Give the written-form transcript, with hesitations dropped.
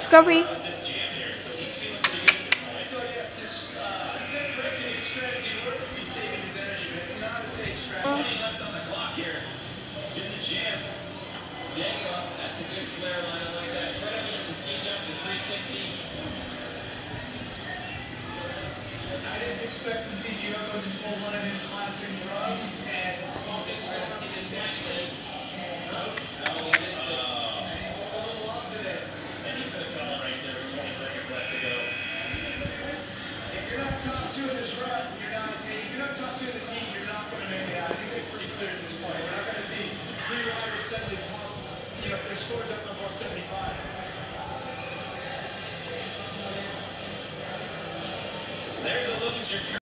Discovery. this jam here, so he's feeling pretty good at this point. So yes, said correctly, his strategy worked to be saving his energy, but it's not a safe strategy. Left on the clock here in the jam. Dang, that's a good flare line. I like that. Right up into the ski jump to 360. I just expect to see Gioco just pull one of his classic drugs and pump this right up to this actually. No, he missed it. And he's just a little off today. And he's going to come right there with 20 seconds left to go. If you're not top two in this run, if you're not top two in this heat, you're not going to make it out. I think it's pretty clear at this point. We're not going to see three riders suddenly pump, their scores up above 75. There's a look at your